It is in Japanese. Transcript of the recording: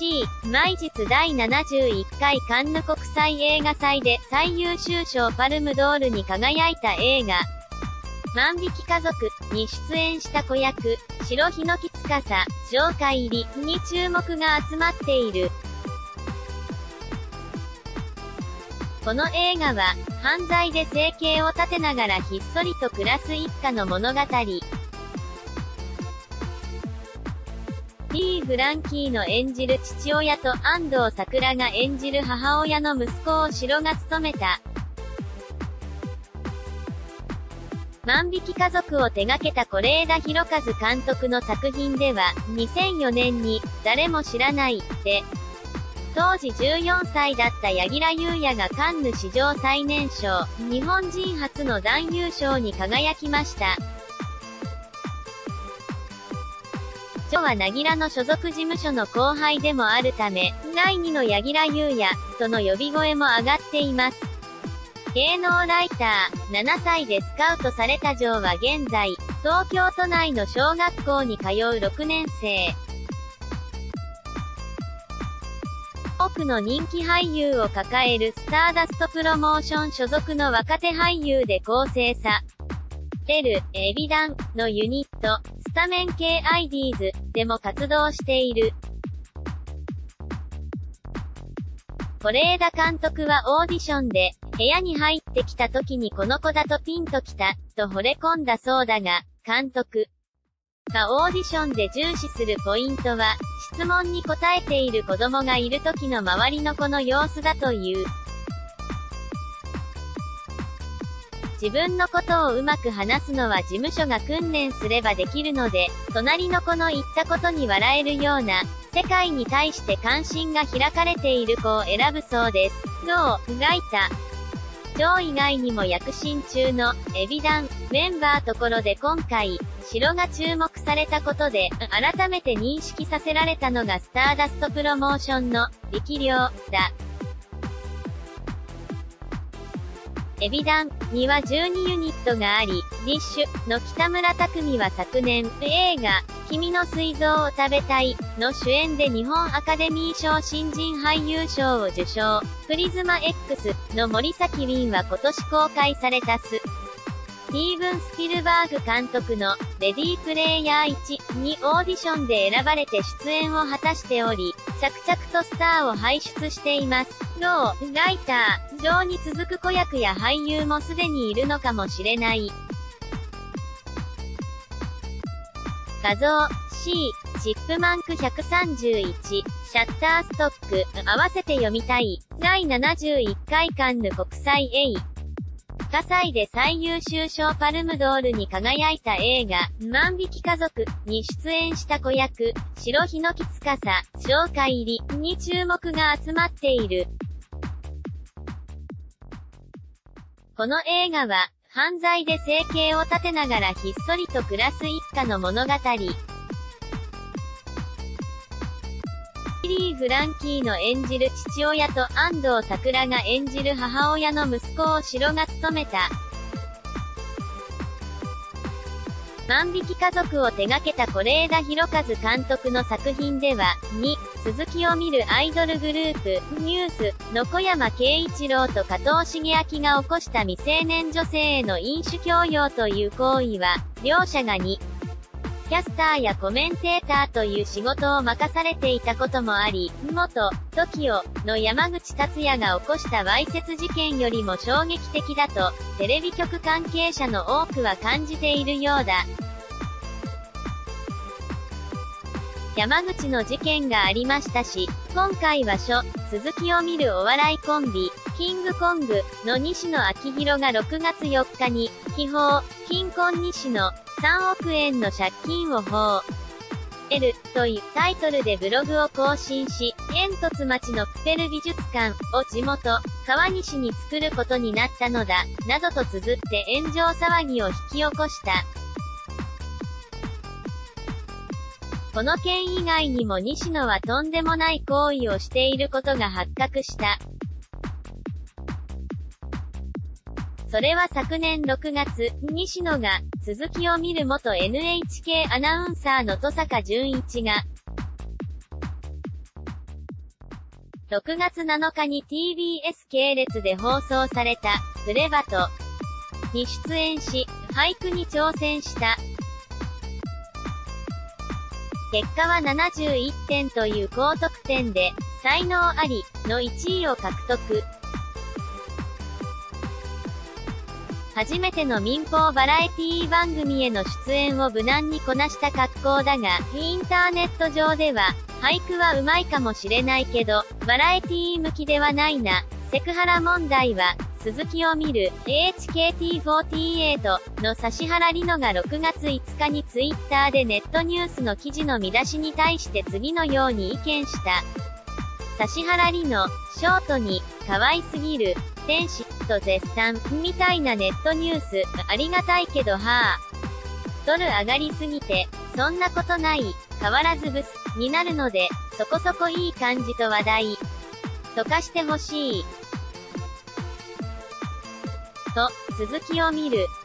C、毎日第71回カンヌ国際映画祭で最優秀賞パルムドールに輝いた映画、万引き家族に出演した子役、白檜司、紹介入りに注目が集まっている。この映画は、犯罪で生計を立てながらひっそりと暮らす一家の物語。リー・フランキーの演じる父親と安藤サクラが演じる母親の息子をシロが務めた。万引き家族を手掛けた是枝裕和監督の作品では、2004年に、誰も知らない、で、当時14歳だった柳楽優弥がカンヌ史上最年少、日本人初の男優賞に輝きました。著は凪良の所属事務所の後輩でもあるため、第2の柳楽優弥、との呼び声も上がっています。芸能ライター、7歳でスカウトされた城は現在、東京都内の小学校に通う6年生。多くの人気俳優を抱えるスターダストプロモーション所属の若手俳優で構成される、エビダンのユニット、スタメン系アイディーズでも活動している。是枝監督はオーディションで、部屋に入ってきた時にこの子だとピンときた、と惚れ込んだそうだが、監督がオーディションで重視するポイントは、質問に答えている子供がいる時の周りの子の様子だという。自分のことをうまく話すのは事務所が訓練すればできるので、隣の子の言ったことに笑えるような、世界に対して関心が開かれている子を選ぶそうです。のを描いた。城以外にも躍進中のエビダンメンバーところで今回、城が注目されたことで、改めて認識させられたのがスターダストプロモーションの力量だ。エビダンには12ユニットがあり、ディッシュの北村匠海は昨年、映画、君の膵臓を食べたいの主演で日本アカデミー賞新人俳優賞を受賞。プリズマ X の森崎ウィンは今年公開されたスティーブン・スピルバーグ監督のレディープレイヤー1にオーディションで選ばれて出演を果たしており、着々とスターを輩出しています。のを描いた、城に続く子役や俳優もすでにいるのかもしれない。画像 C、チップマンク131、シャッターストック、合わせて読みたい。第71回カンヌ国際映画祭で最優秀賞パルムドールに輝いた映画、万引き家族に出演した子役、白檜司、紹介入りに注目が集まっている。この映画は、犯罪で生計を立てながらひっそりと暮らす一家の物語。リー・フランキーの演じる父親と安藤サクラが演じる母親の息子を城が務めた。万引き家族を手掛けた是枝裕和監督の作品では、続きを見るアイドルグループ、ニュースの小山慶一郎と加藤シゲアキが起こした未成年女性への飲酒強要という行為は、両者がキャスターやコメンテーターという仕事を任されていたこともあり、元 TOKIO の山口達也が起こしたわいせつ事件よりも衝撃的だと、テレビ局関係者の多くは感じているようだ。山口の事件がありましたし、今回は続きを見るお笑いコンビ、キングコングの西野昭弘が6月4日に、秘宝、貧困西野3億円の借金を放L というタイトルでブログを更新し、煙突町のプペル美術館を地元、川西に作ることになったのだ、などと綴って炎上騒ぎを引き起こした。この件以外にも西野はとんでもない行為をしていることが発覚した。それは昨年6月、西野が、続きを見る元 NHK アナウンサーの登坂淳一が、 6月7日に TBS 系列で放送された、プレバトに出演し、俳句に挑戦した。結果は71点という高得点で、才能ありの1位を獲得。初めての民放バラエティ番組への出演を無難にこなした格好だが、インターネット上では、俳句は上手いかもしれないけど、バラエティ向きではないな。セクハラ問題は、続きを見る、HKT48 の指原莉乃が6月5日にツイッターでネットニュースの記事の見出しに対して次のように意見した。指原莉乃、ショートに、可愛すぎる、天使、と絶賛、みたいなネットニュース、ありがたいけどはぁ。ドル上がりすぎて、そんなことない、変わらずブス、になるので、そこそこいい感じと話題。とかしてほしい。と、続きを見る。